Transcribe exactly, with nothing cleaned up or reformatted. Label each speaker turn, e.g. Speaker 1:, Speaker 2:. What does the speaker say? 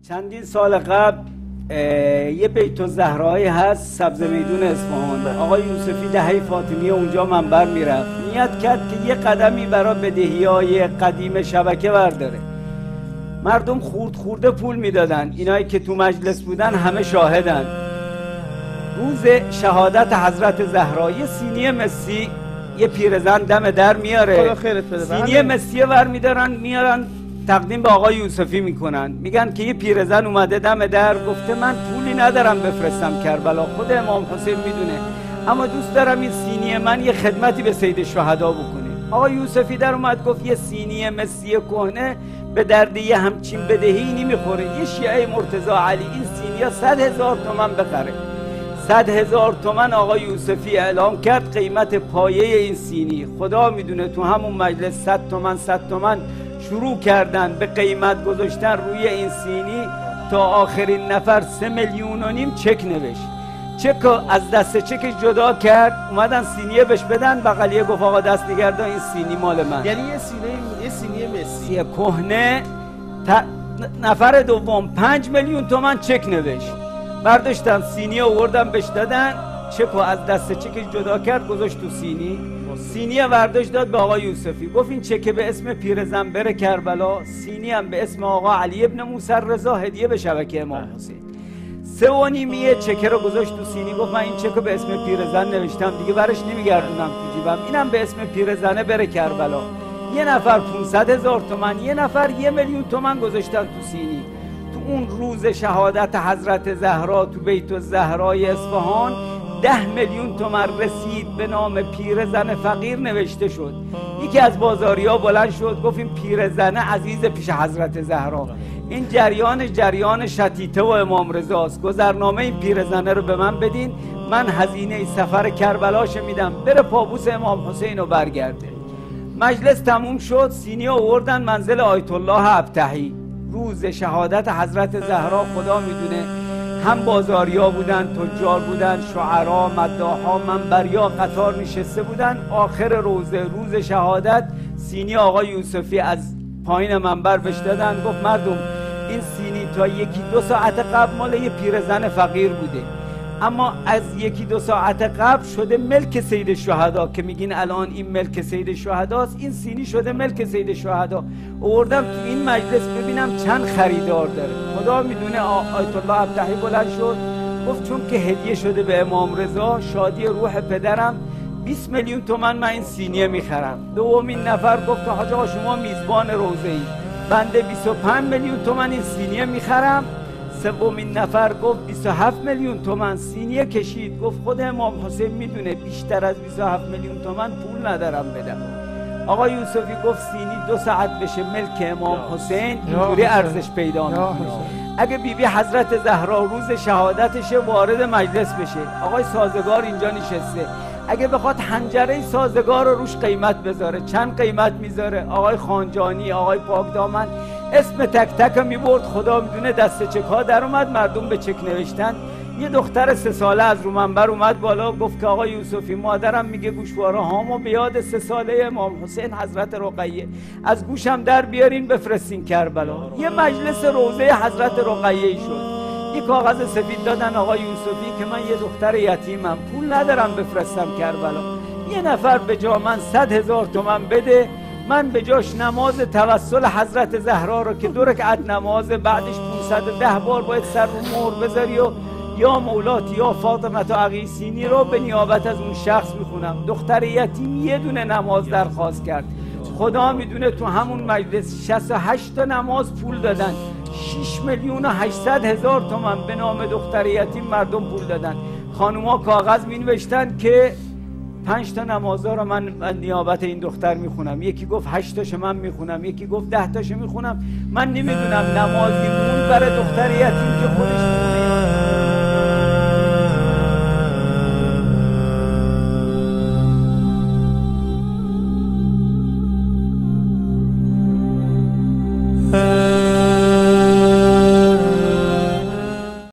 Speaker 1: چندین سال قبل یه بیت الزهرایی هست سبز میدون اصفهان. آقای یوسفی دهه فاطمیه اونجا منبر میرفت، نیت کرد که یه قدمی برای بدهیای قدیم شبکه برداره. مردم خورد خورده پول میدادن، اینایی که تو مجلس بودن همه شاهدن. روز شهادت حضرت زهرا یه سینی مسی یه پیرزن دم در میاره، سینی مسی ور میدارن میارن تقدیم به آقای یوسفی میکنن، میگن که یه پیرزن اومده دم در گفته من پولی ندارم بفرستم کربلا، خود امام حسین میدونه، اما دوست دارم این سینی من یه خدمتی به سید شهدا بکنه. آقای یوسفی در اومد گفت یه سینی مسی کهنه به درد یه همچین بدهی نمیخوره، یه شیعه مرتضی علی این سینی صد هزار تومن بخره. صد هزار تومن آقای یوسفی اعلام کرد قیمت پایه این سینی. خدا میدونه تو همون مجلس صد تومن صد تومن شروع کردن به قیمت گذاشتن روی این سینی تا آخرین نفر سه میلیون و نیم چک نوشت. چک از دست چکش جدا کرد، اومدن سینیه بهش بدن، بغلیه گفت آقا دست نگردان این سینی مال من.
Speaker 2: یعنی یه سینی یه سینی مسی
Speaker 1: کهنه. نفر دوم پنج میلیون تومن چک نوشت، برداشتن سینی آوردن بهش دادن، چکو از دست چکش جدا کرد گذاشت تو سینی، سینی برداشت داد به آقای یوسفی، گفت این چکه به اسم پیرزن بره کربلا، سینی هم به اسم آقا علی ابن موسی رضا هدیه به شبکه امام حسین. سه و نیمیه چکه رو گذاشت تو سینی، گفت من این چکو به اسم پیرزن نوشتم دیگه برش نمیگردونم تو جیبم، اینم به اسم پیرزنه بره کربلا. یه نفر پونصد هزار تومن، یه نفر یه میلیون تومن گذاشتن تو سینی. تو اون روز شهادت حضرت زهرا تو بیت الزهرای اصفهان ده میلیون تومن رسید به نام پیرزن فقیر نوشته شد. یکی از بازاریا بلند شد گفت این پیرزن عزیز پیش حضرت زهرا، این جریان جریان شتیته و امام رضاست، گذرنامه این پیرزنه رو به من بدین، من هزینه سفر کربلاش میدم، بره پابوس امام حسین رو برگرده. مجلس تموم شد، سینی آوردن منزل آیت الله ابطحی. روز شهادت حضرت زهرا خدا میدونه هم بازاریا بودن، تجار بودن، شعرا، مداحا، منبریا قطار نشسته بودن. آخر روزه روز شهادت سینی آقای یوسفی از پایین منبر بهش دادن، گفت مردم این سینی تا یکی دو ساعت قبل مال یه پیرزن فقیر بوده، اما از یکی دو ساعت قبل شده ملک سید شهدا، که میگین الان این ملک سید شهداست، این سینی شده ملک سید شهدا. آوردم تو این مجلس ببینم چند خریدار داره. خدا میدونه آیت الله ابطحی بلند شد گفت چون که هدیه شده به امام رضا، شادی روح پدرم، بیست میلیون تومن من این سینیه میخرم. دومین نفر گفت حاج آقا شما میزبان روزه ای، بنده بیست و پنج میلیون تومن این سینیه میخرم. سومین نفر گفت بیست و هفت میلیون تومن سینیه کشید، گفت خود امام حسین میدونه بیشتر از بیست و هفت میلیون تومن پول ندارم بدم. آقا یوسفی گفت سینی دو ساعت بشه ملک امام حسین، اینجوری ارزش پیدا میکنه. اگه بیبی بی حضرت زهرا روز شهادتش وارد مجلس بشه، آقای سازگار اینجا نشسته، اگه بخواد حنجره سازگار رو روش قیمت بذاره، چند قیمت میذاره؟ آقای خانجانی، آقای پاکدامن، اسم تک تک میبرد. خدا میدونه دست چک ها در اومد، مردم به چک نوشتن. یه دختر سه ساله از رو منبر اومد بالا گفت که آقای یوسفی مادرم میگه گوشواره هامو به یاد سه ساله امام حسین حضرت رقیه از گوشم در بیارین بفرستین کربلا. یه مجلس روضه حضرت رقیه شد. یه کاغذ سفید دادن آقای یوسفی که من یه دختر یتیمم، پول ندارم بفرستم کربلا، یه نفر به جا من صد هزار تومن بده، من به جاش نماز توسل حضرت زهرا رو که دو رکعت نماز بعدش پانصد و ده بار باید سر رو مهر بذاری و یا مولاتی یا فاطمه عقی سینی رو به نیابت از اون شخص میخونم. دختر یتیم یه دونه نماز درخواست کرد. خدا میدونه تو همون مجلس شصت و هشت تا نماز پول دادن، شش میلیون و هشتصد هزار تومن به نام دختر یتیم مردم پول دادن. خانوما کاغذ می نوشتن که پنج تا نمازها رو من نیابت این دختر میخونم، یکی گفت هشت تاشو من میخونم، یکی گفت ده تاشو میخونم. من نمیدونم نمازی مون برای دختر یتیم که خودش میخونه